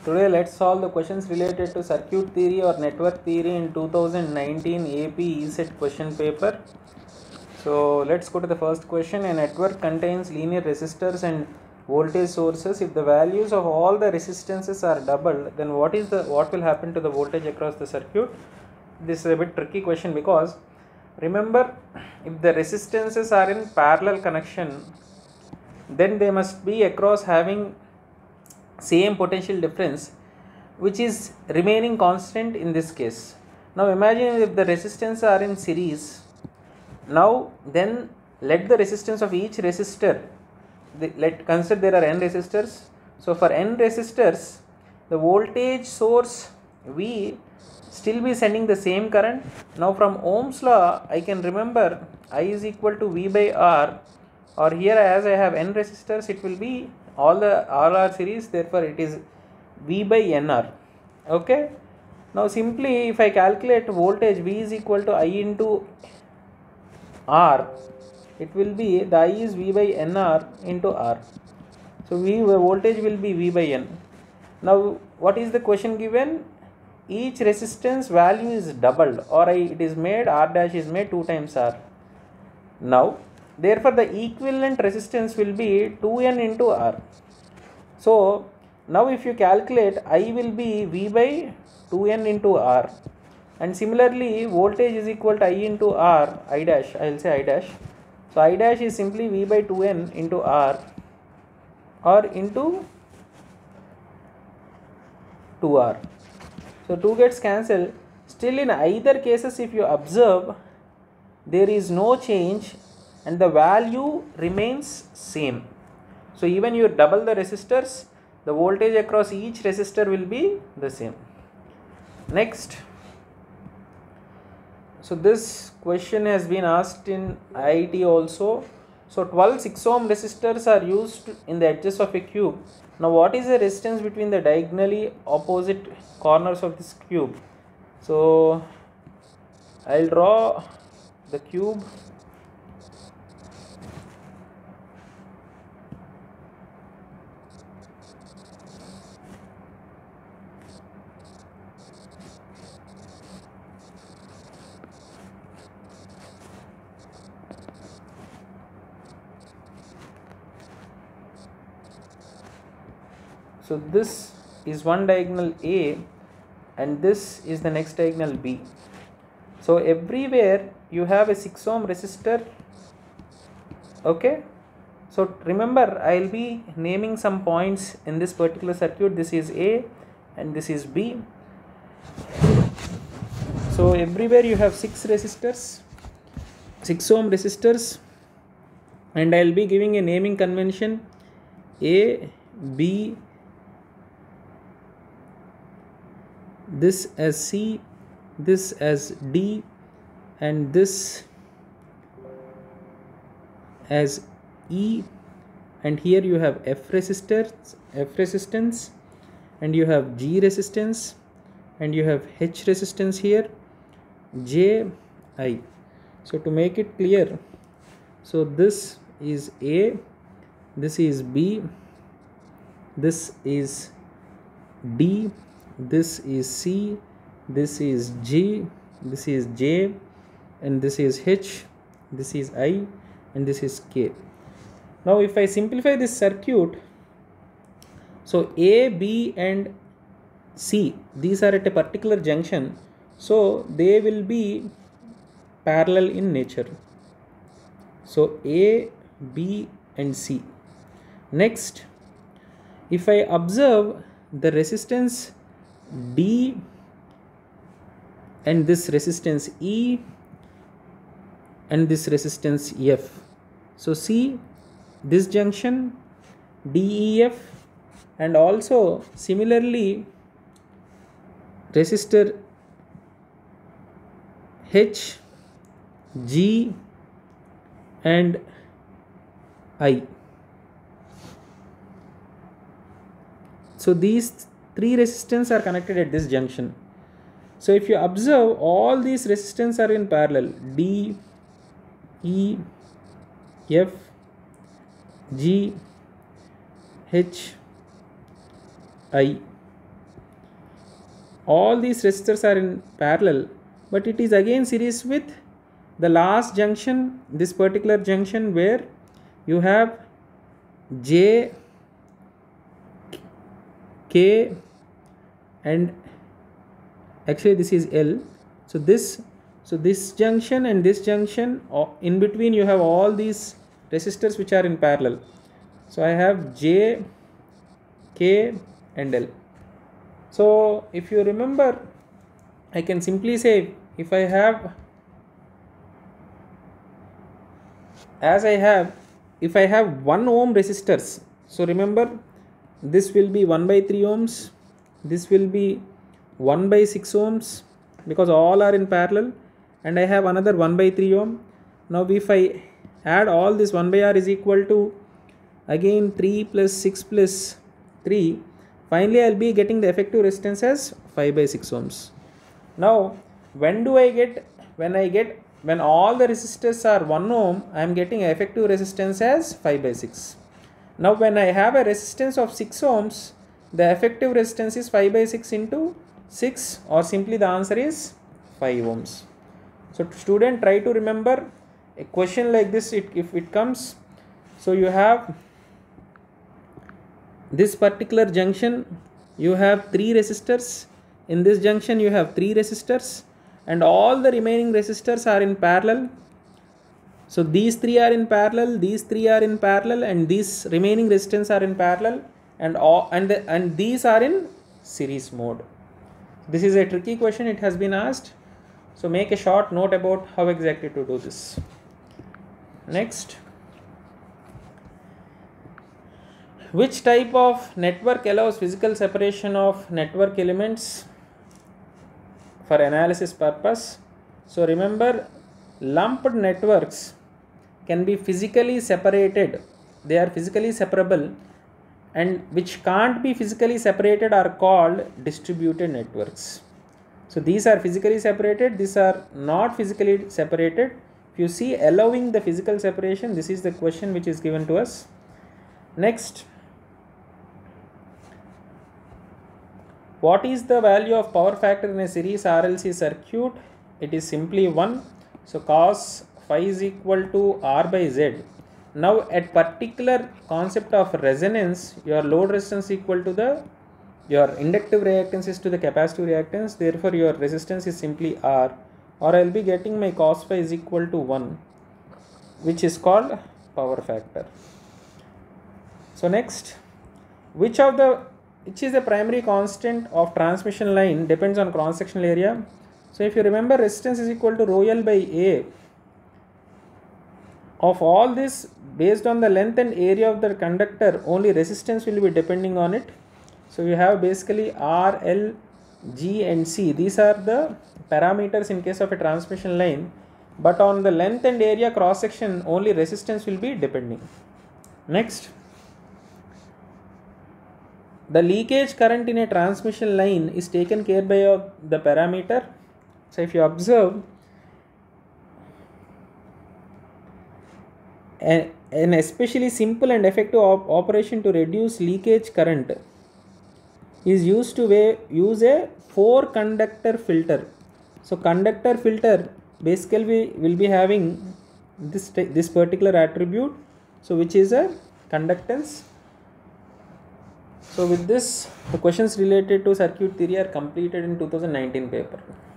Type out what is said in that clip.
Today let's solve the questions related to circuit theory or network theory in 2019 AP ESET question paper. So let's go to the first question. A network contains linear resistors and voltage sources. If the values of all the resistances are doubled, then what will happen to the voltage across the circuit? This is a bit tricky question because remember, if the resistances are in parallel connection, then they must be across having same potential difference, which is remaining constant in this case. Now imagine if the resistance are in series. Now then let the resistance of each resistor, let consider there are n resistors. So for n resistors, the voltage source V still be sending the same current. Now from Ohm's law I can remember I is equal to V by R, or here as I have n resistors, it will be all are series, therefore it is V by NR. Okay, now simply if I calculate voltage V is equal to I into R, it will be the I is V by NR into R. So voltage will be V by N. Now what is the question given? Each resistance value is doubled, or it is made R dash is made 2 times R. Now therefore the equivalent resistance will be 2N into R. So now if you calculate, I will be V by 2N into R, and similarly voltage is equal to I into R, I dash, I will say I dash. So I dash is simply V by 2N into R or into 2R. So 2 gets cancelled. Still in either cases, if you observe, there is no change and the value remains same. So even you double the resistors, the voltage across each resistor will be the same. Next, so this question has been asked in IIT also. So 12 6 ohm resistors are used in the edges of a cube. Now what is the resistance between the diagonally opposite corners of this cube? So I'll draw the cube. So this is one diagonal A and this is the next diagonal B. So everywhere you have a 6 ohm resistor. Okay, so remember I will be naming some points in this particular circuit. This is A and this is B. So everywhere you have 6 resistors, 6 ohm resistors, and I will be giving a naming convention A, B, this as C, this as D, and this as E, and here you have F resistance, and you have G resistance, and you have H resistance here, J, I. So to make it clear, so this is A, this is B, this is D, this is C, this is G, this is J, and this is H, this is I, and this is K. Now if I simplify this circuit, so A, B and C, these are at a particular junction, so they will be parallel in nature. So A, B and C. Next, if I observe the resistance D and this resistance E and this resistance F. So see this junction DEF, and also similarly resistor H, G and I. So these 3 resistance are connected at this junction. So if you observe, all these resistance are in parallel, D, E, F, G, H, I. all these resistors are in parallel, but it is again series with the last junction, this particular junction where you have J, K, and actually this is L. So this junction and this junction, in between you have all these resistors which are in parallel. So I have J, K and L. So if you remember, I can simply say, if I have if I have 1 ohm resistors, so remember this will be 1 by 3 ohms, this will be 1 by 6 ohms because all are in parallel, and I have another 1 by 3 ohm. Now if I add all this, 1 by R is equal to again 3 plus 6 plus 3, finally I will be getting the effective resistance as 5 by 6 ohms. Now when do I get, when all the resistors are 1 ohm, I am getting effective resistance as 5 by 6. Now when I have a resistance of 6 ohms, the effective resistance is 5 by 6 into 6, or simply the answer is 5 ohms. So student, try to remember a question like this if it comes. So you have this particular junction, you have 3 resistors. In this junction you have 3 resistors, and all the remaining resistors are in parallel. So these 3 are in parallel, these 3 are in parallel, and these remaining resistance are in parallel, and these are in series mode. This is a tricky question, it has been asked. So make a short note about how exactly to do this. Next, which type of network allows physical separation of network elements for analysis purpose? So remember, lumped networks can be physically separated, they are physically separable, and which can't be physically separated are called distributed networks. So these are physically separated, these are not physically separated. If you see allowing the physical separation, this is the question which is given to us. Next, what is the value of power factor in a series RLC circuit? It is simply 1. So cos phi is equal to R by Z. Now at particular concept of resonance, your load resistance equal to your inductive reactance is to the capacitive reactance, therefore your resistance is simply R, or I will be getting my cos phi is equal to 1, which is called power factor. So next, which is the primary constant of transmission line depends on cross sectional area. So if you remember, resistance is equal to rho L by A. Of all this, based on the length and area of the conductor, only resistance will be depending on it. So you have basically R, L, G and C. These are the parameters in case of a transmission line, but on the length and area cross section, only resistance will be depending. Next, the leakage current in a transmission line is taken care by the parameter. So if you observe, an especially simple and effective operation to reduce leakage current is used to use a 4 conductor filter. So conductor filter basically will be having this particular attribute, so which is a conductance. So with this, the questions related to circuit theory are completed in 2019 paper.